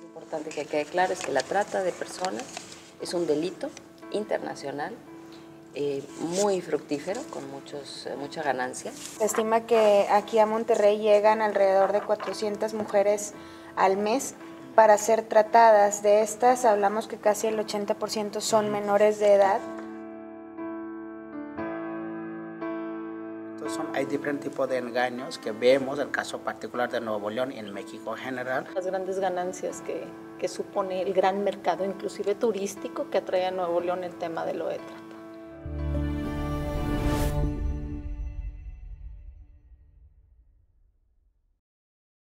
Importante que quede claro es que la trata de personas es un delito internacional muy fructífero, con mucha ganancia. Se estima que aquí a Monterrey llegan alrededor de 400 mujeres al mes para ser tratadas. De estas hablamos que casi el 80% son menores de edad. Hay diferentes tipos de engaños que vemos, el caso particular de Nuevo León y en México en general. Las grandes ganancias que supone el gran mercado, inclusive turístico, que atrae a Nuevo León el tema del Oetra.